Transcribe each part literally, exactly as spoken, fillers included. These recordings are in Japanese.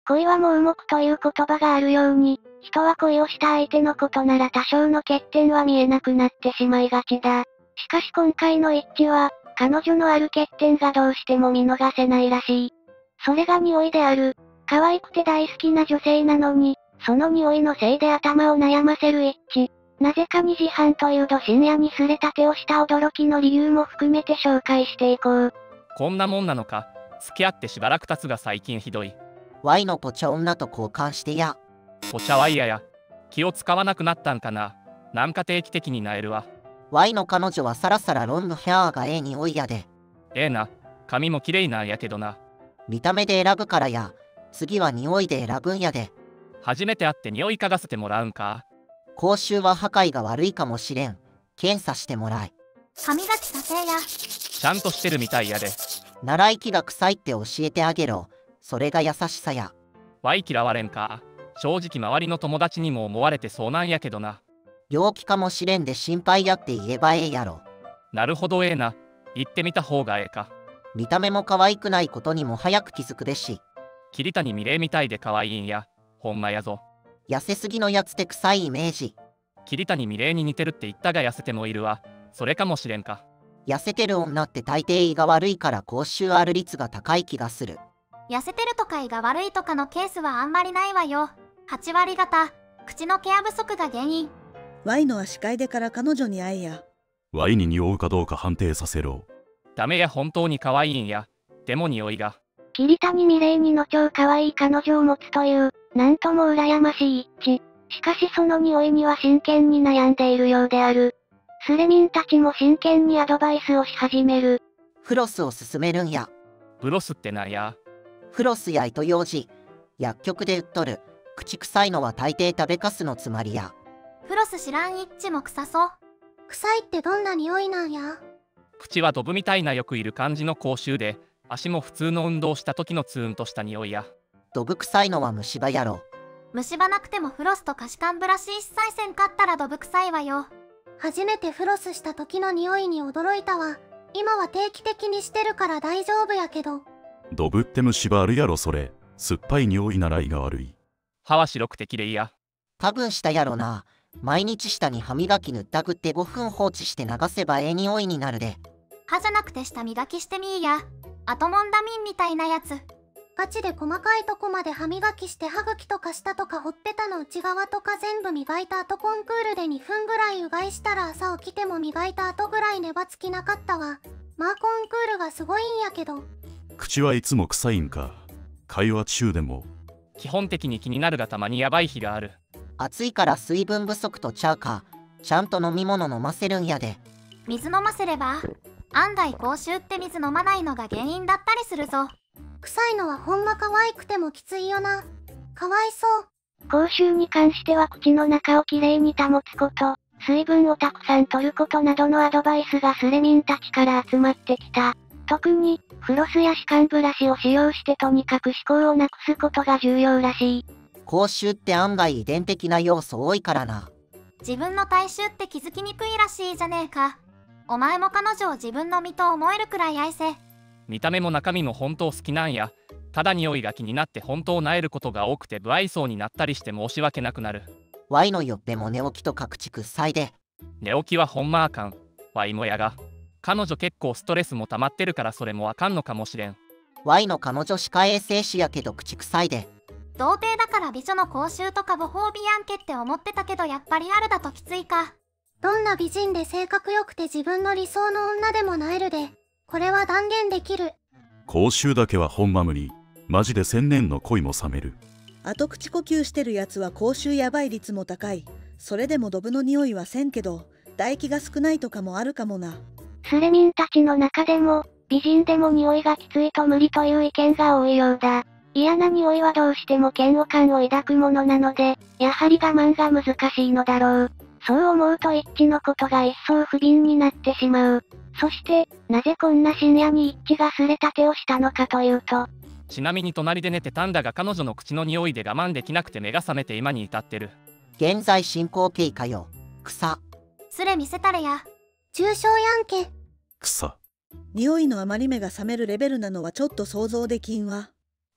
恋は盲目という言葉があるように、人は恋をした相手のことなら多少の欠点は見えなくなってしまいがちだ。しかし今回の一致は、彼女のある欠点がどうしても見逃せないらしい。それが匂いである。可愛くて大好きな女性なのに、その匂いのせいで頭を悩ませる一致。なぜかにじはんというど深夜にすれたてをした驚きの理由も含めて紹介していこう。 こんなもんなのか。付き合ってしばらく経つが最近ひどい。 ワイのポチャ女と交換してや。 ポチャは嫌や。気を使わなくなったんかな。なんか定期的になえるわ。 ワイの彼女はサラサラロングヘアーがええ匂いやで。 ええな。髪も綺麗なんやけどな。 見た目で選ぶからや。次は匂いで選ぶんやで。 初めて会って匂い嗅がせてもらうんか。 口臭は破壊が悪いかもしれん。検査してもらい。 歯磨きさせや。 ちゃんとしてるみたいやで。 習い気が臭いって教えてあげろ。それが優しさや。 わい嫌われんか。正直周りの友達にも思われてそうなんやけどな。 病気かもしれんで心配やって言えばええやろ。 なるほどええな。言ってみた方がええか。 見た目も可愛くないことにも早く気づくでし。 桐谷美玲みたいで可愛いんや。ほんまやぞ。 痩せすぎのやつって臭いイメージ。 桐谷美玲に似てるって言ったが痩せてもいるわ。それかもしれんか。 痩せてる女って大抵胃が悪いから口臭ある率が高い気がする。 痩せてるとか胃が悪いとかのケースはあんまりないわよ。はち割方、口のケア不足が原因。 ワイのは視界でから彼女に会えや。 ワイに匂うかどうか判定させろ。 ダメや本当に可愛いんや。でも匂いが。 桐谷美玲にの超可愛い彼女を持つという、なんとも羨ましい一致。しかしその匂いには真剣に悩んでいるようである。スレミンたちも真剣にアドバイスをし始める。 フロスを勧めるんや。 ブロスってなんや。 フロスや糸ようじ。薬局で売っとる。口臭いのは大抵食べかすのつまりや。 フロス知らんイッチも臭そう。臭いってどんな匂いなんや。 口はドブみたいなよくいる感じの口臭で、足も普通の運動した時のツーンとした匂いや。 ドブ臭いのは虫歯やろ。 虫歯なくてもフロスと可視感ブラシ一切せんかったらドブ臭いわよ。初めてフロスした時の匂いに驚いたわ。今は定期的にしてるから大丈夫やけど。 ドブって虫歯あるやろそれ。酸っぱい匂いなら胃が悪い。 歯は白くて綺麗や。 多分したやろな。毎日舌に歯磨き塗ったくってごふん放置して流せばええ匂いになるで。 歯じゃなくて舌磨きしてみーや。アトモンダミンみたいなやつ。ガチで細かいとこまで歯磨きして歯茎とか舌とかほっぺたの内側とか全部磨いた後コンクールでにふんぐらいうがいしたら朝起きても磨いた後ぐらい粘つきなかったわ。まあコンクールがすごいんやけど。 口はいつも臭いんか。会話中でも。 基本的に気になるがたまにやばい日がある。 暑いから水分不足とちゃうか。ちゃんと飲み物飲ませるんやで。 水飲ませれば。案外口臭って水飲まないのが原因だったりするぞ。臭いのはほんま可愛くてもきついよな。かわいそう。 口臭に関しては口の中をきれいに保つこと、水分をたくさん取ることなどのアドバイスがスレミンたちから集まってきた。特に、フロスや歯間ブラシを使用してとにかく歯垢をなくすことが重要らしい。 口臭って案外遺伝的な要素多いからな。 自分の体臭って気づきにくいらしいじゃねえか。お前も彼女を自分の身と思えるくらい愛せ。 見た目も中身も本当好きなんや。ただ匂いが気になって本当なえることが多くて不愛想になったりして申し訳なくなる。 ワイのよっぺも寝起きとか口臭いで。 寝起きはほんまあかん。ワイもやが。彼女結構ストレスも溜まってるからそれもあかんのかもしれん。 ワイの彼女歯科衛生士やけど口臭いで。 童貞だから美女の口臭とかご褒美やんけって思ってたけどやっぱリアルだときついか。どんな美人で性格良くて自分の理想の女でもなえるで。これは断言できる。 口臭だけはほんま無理。マジで千年の恋も冷める。 後口呼吸してるやつは口臭やばい率も高い。それでもドブの匂いはせんけど、唾液が少ないとかもあるかもな。 スレミンたちの中でも、美人でも匂いがきついと無理という意見が多いようだ。嫌な匂いはどうしても嫌悪感を抱くものなので、やはり我慢が難しいのだろう。そう思うと一致のことが一層不憫になってしまう。そして、なぜこんな深夜に一致がすれたてをしたのかというと。 ちなみに隣で寝てたんだが彼女の口の匂いで我慢できなくて目が覚めて今に至ってる。 現在進行形かよ。草。 スレ見せたれや。重症やんけ。 草。 匂いのあまり目が覚めるレベルなのはちょっと想像できんわ。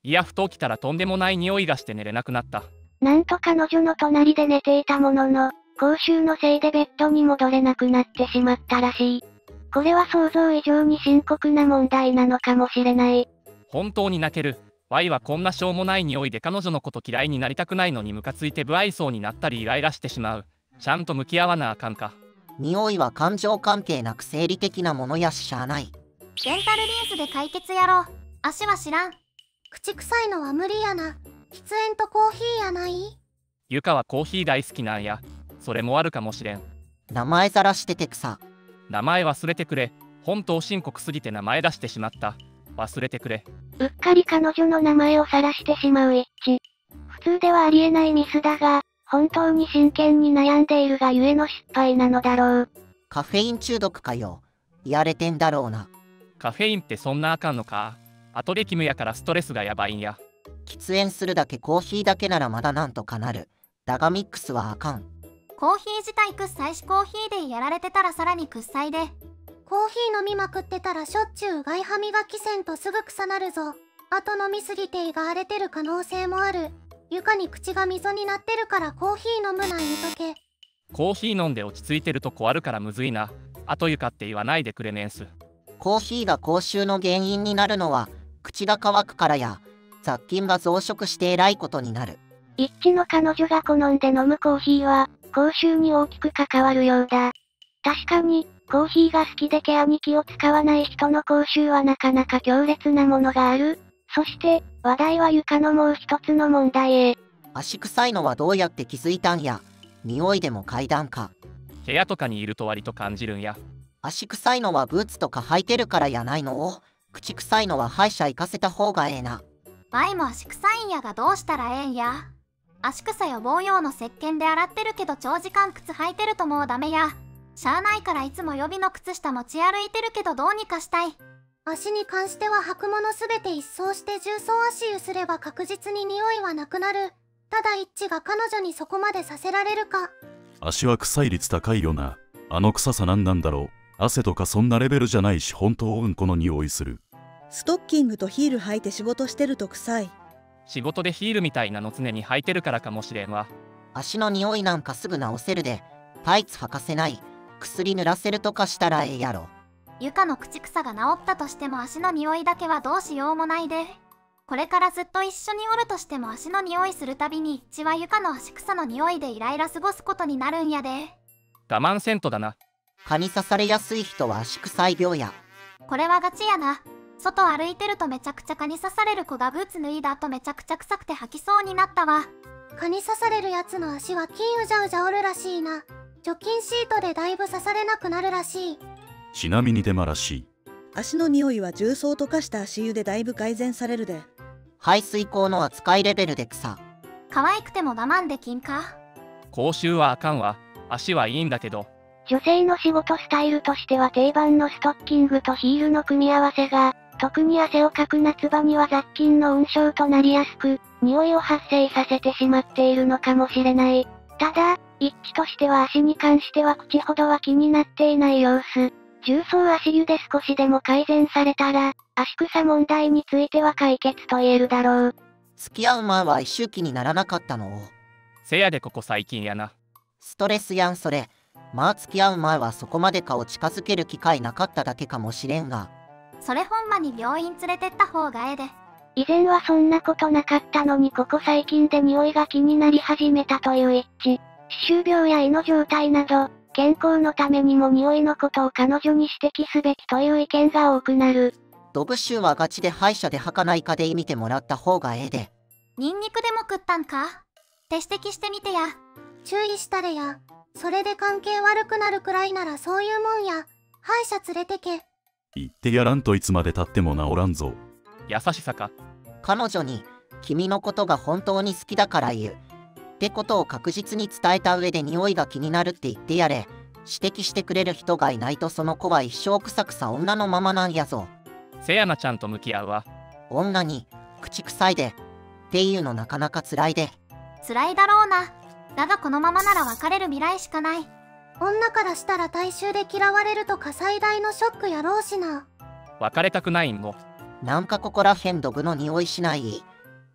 いや、ふと起きたらとんでもない匂いがして寝れなくなった。 なんと彼女の隣で寝ていたものの、口臭のせいでベッドに戻れなくなってしまったらしい。これは想像以上に深刻な問題なのかもしれない。 本当に泣ける。ワイはこんなしょうもない匂いで彼女のこと嫌いになりたくないのにムカついて不愛想になったりイライラしてしまう。ちゃんと向き合わなあかんか。 匂いは感情関係なく生理的なものやししゃあない。 デンタルリンスで解決やろう。足は知らん。口臭いのは無理やな。喫煙とコーヒーやない？ ゆかはコーヒー大好きなんや。それもあるかもしれん。 名前ざらしてて草。 名前忘れてくれ。本当深刻すぎて名前出してしまった。忘れてくれ。 うっかり彼女の名前を晒してしまう一致。普通ではありえないミスだが、本当に真剣に悩んでいるがゆえの失敗なのだろう。 カフェイン中毒かよ。やれてんだろうな。 カフェインってそんなあかんのか。後でキムやからストレスがやばいんや。 喫煙するだけコーヒーだけならまだなんとかなる。だがミックスはあかん。 コーヒー自体くっさいしコーヒーでやられてたらさらにくっさいで。コーヒー飲みまくってたらしょっちゅううがい歯磨きせんとすぐ臭なるぞ。あと飲みすぎて胃が荒れてる可能性もある。床に口が溝になってるからコーヒー飲むな言うとけ。 コーヒー飲んで落ち着いてるとこあるからむずいな。あとゆかって言わないでくれねんす。 コーヒーが口臭の原因になるのは口が乾くからや。雑菌が増殖してえらいことになる。 一致の彼女が好んで飲むコーヒーは口臭に大きく関わるようだ。確かにコーヒーが好きでケアに気を使わない人の口臭はなかなか強烈なものがある。そして話題は床のもう一つの問題へ。 足臭いのはどうやって気づいたんや。匂いでも階段か。 部屋とかにいると割と感じるんや。 足臭いのはブーツとか履いてるからやないの。口臭いのは歯医者行かせた方がええな。 ワイも足臭いんやがどうしたらええんや。足臭予防用の石鹸で洗ってるけど長時間靴履いてるともうダメや。しゃあないからいつも予備の靴下持ち歩いてるけどどうにかしたい。足に関しては履くものすべて一掃して重曹足湯すれば確実に匂いはなくなる。ただ一致が彼女にそこまでさせられるか。 足は臭い率高いよな。あの臭さなんなんだろう。汗とかそんなレベルじゃないし本当うんこの匂いする。 ストッキングとヒール履いて仕事してると臭い。 仕事でヒールみたいなの常に履いてるからかもしれんわ。 足の匂いなんかすぐ治せるで。タイツ履かせない。薬塗らせるとかしたらええやろ。 床の口臭が治ったとしても足の匂いだけはどうしようもないで。これからずっと一緒におるとしても足の匂いするたびに血は床の足臭の匂いでイライラ過ごすことになるんやで。 我慢せんとだな。 蚊に刺されやすい人は足臭い病や。 これはガチやな。外歩いてるとめちゃくちゃ蚊に刺される子がブーツ脱いだ後めちゃくちゃ臭くて吐きそうになったわ。蚊に刺されるやつの足は金うじゃうじゃおるらしいな。除菌シートでだいぶ刺されなくなるらしい。 ちなみにデマらしい。 足の匂いは重曹溶かした足湯でだいぶ改善されるで。 排水口の扱いレベルで草。 可愛くても我慢できんか。 口臭はあかんわ。足はいいんだけど。 女性の仕事スタイルとしては定番のストッキングとヒールの組み合わせが、特に汗をかく夏場には雑菌の温床となりやすく、匂いを発生させてしまっているのかもしれない。ただ、一致としては足に関しては口ほどは気になっていない様子。重曹足湯で少しでも改善されたら、足臭問題については解決と言えるだろう。 付き合う前は一周期にならなかったの。 せやでここ最近やな。 ストレスやんそれ。まあ付き合う前はそこまで顔近づける機会なかっただけかもしれんが。 それほんまに病院連れてった方がええで。 以前はそんなことなかったのにここ最近で匂いが気になり始めたという一致。歯周病や胃の状態など、健康のためにも匂いのことを彼女に指摘すべきという意見が多くなる。 ドブ臭はガチで歯医者で吐かないかで見てもらった方がええで。 ニンニクでも食ったんかって指摘してみてや。注意したれや。それで関係悪くなるくらいならそういうもんや。歯医者連れてけ。 言ってやらんといつまでたっても治らんぞ。 優しさか。 彼女に君のことが本当に好きだから言うってことを確実に伝えた上で匂いが気になるって言ってやれ。指摘してくれる人がいないとその子は一生臭くさ女のままなんやぞ。 せやなちゃんと向き合うわ。 女に口臭いでっていうのなかなか辛いで。 辛いだろうな。だがこのままなら別れる未来しかない。女からしたら大衆で嫌われるとか最大のショックやろうしな。 別れたくないんも。 なんかここらへんドブの匂いしない。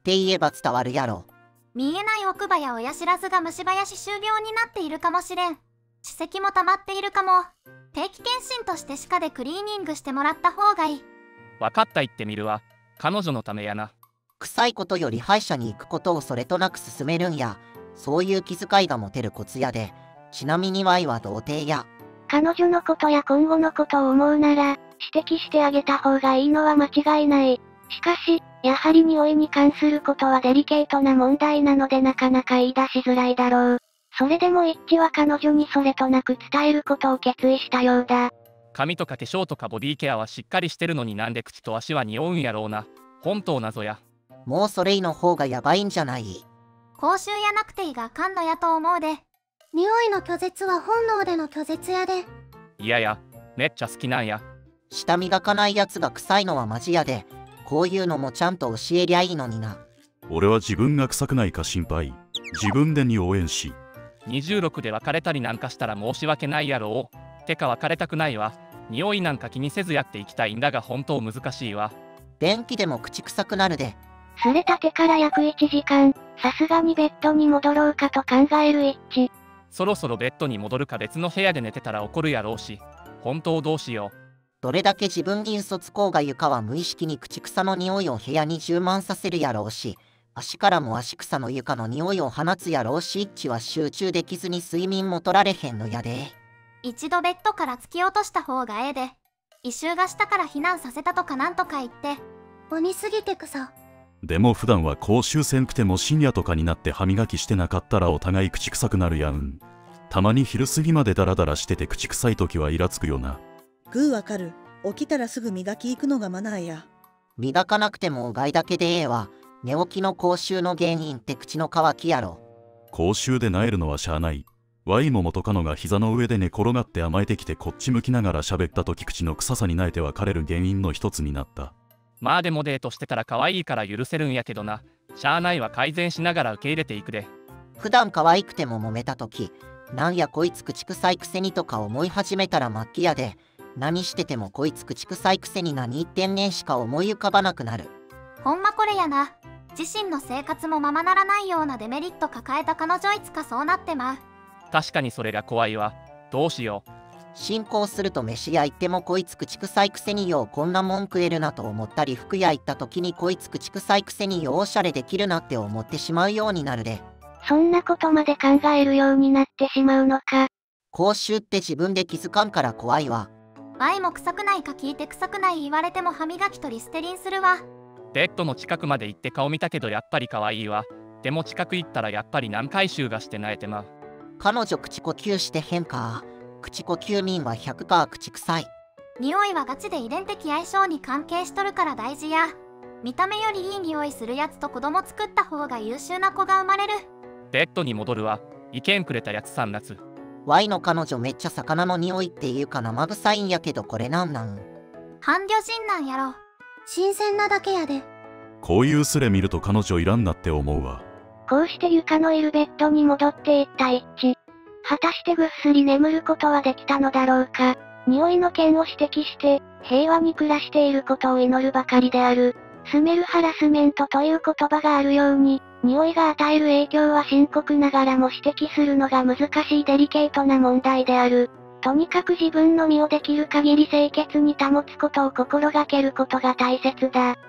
って言えば伝わるやろ。 見えない奥歯や親知らずが虫歯や歯周病になっているかもしれん。歯石も溜まっているかも。定期検診として歯科でクリーニングしてもらった方がいい。 分かった言ってみるわ。彼女のためやな。 臭いことより歯医者に行くことをそれとなく勧めるんや。そういう気遣いが持てるコツやで。ちなみにワイは童貞や。 彼女のことや今後のことを思うなら、指摘してあげた方がいいのは間違いない。しかし、やはり匂いに関することはデリケートな問題なのでなかなか言い出しづらいだろう。それでもイッチは彼女にそれとなく伝えることを決意したようだ。 髪とか化粧とかボディケアはしっかりしてるのになんで口と足は匂うんやろうな。本当謎や。 もうそれ以の方がやばいんじゃない？ 口臭やなくていいが感度やと思うで。匂いの拒絶は本能での拒絶やで。 いやや、めっちゃ好きなんや。 舌磨かないやつが臭いのはマジやで。こういうのもちゃんと教えりゃいいのにな。 俺は自分が臭くないか心配。自分でに応援し。 にじゅうろくで別れたりなんかしたら申し訳ないやろう。てか別れたくないわ。匂いなんか気にせずやっていきたいんだが本当難しいわ。 便器でも口臭くなるで。 すれたてから約いちじかん、さすがにベッドに戻ろうかと考えるイッチ。 そろそろベッドに戻るか別の部屋で寝てたら怒るやろうし。本当どうしよう。 どれだけ自分に嘘つこうがゆかは無意識に口草の匂いを部屋に充満させるやろうし、足からも足草の床の匂いを放つやろうし、イッチは集中できずに睡眠も取られへんのやで。 一度ベッドから突き落とした方がええで。異臭がしたから避難させたとかなんとか言って。鬼すぎて草。 でも普段は口臭せんくても深夜とかになって歯磨きしてなかったらお互い口臭くなるやん。たまに昼過ぎまでダラダラしてて口臭い時はイラつくよな。 グーわかる。起きたらすぐ磨き行くのがマナーや。 磨かなくてもうがいだけでええわ。寝起きの口臭の原因って口の渇きやろ。 口臭で萎えるのはしゃあない。ワイも元カノが膝の上で寝転がって甘えてきてこっち向きながら喋った時口の臭さに萎えて別れる原因の一つになった。 まあでもデートしてたら可愛いから許せるんやけどな。しゃあないは改善しながら受け入れていくで。 普段可愛くても揉めた時、なんやこいつ口臭いくせにとか思い始めたら末期やで。何しててもこいつ口臭いくせに何言ってんねんしか思い浮かばなくなる。 ほんまこれやな。自身の生活もままならないようなデメリット抱えた彼女いつかそうなってまう。 確かにそれが怖いわ。どうしよう。 進行すると飯屋行ってもこいつ口臭いくせにようこんなもん食えるなと思ったり、服屋行った時にこいつ口臭いくせにようおしゃれできるなって思ってしまうようになるで。 そんなことまで考えるようになってしまうのか。 口臭って自分で気づかんから怖いわ。 ワイも臭くないか聞いて臭くない言われても歯磨きとリステリンするわ。 ベッドの近くまで行って顔見たけどやっぱり可愛いわ。でも近く行ったらやっぱり何回臭がして萎えてまう。 彼女口呼吸してへんか。口呼吸民はひゃくパーセント口臭い。 匂いはガチで遺伝的相性に関係しとるから大事や。見た目よりいい匂いするやつと子供作った方が優秀な子が生まれる。 ベッドに戻るわ。意見くれたやつさん夏。 ワイの彼女めっちゃ魚の匂いっていうか生臭いんやけどこれなんなん？ 半魚人なんやろ。新鮮なだけやで。 こういうスレ見ると彼女いらんなって思うわ。 こうして床のいるベッドに戻っていったイッチ。果たしてぐっすり眠ることはできたのだろうか。匂いの件を指摘して、平和に暮らしていることを祈るばかりである。スメルハラスメントという言葉があるように、匂いが与える影響は深刻ながらも指摘するのが難しいデリケートな問題である。とにかく自分の身をできる限り清潔に保つことを心がけることが大切だ。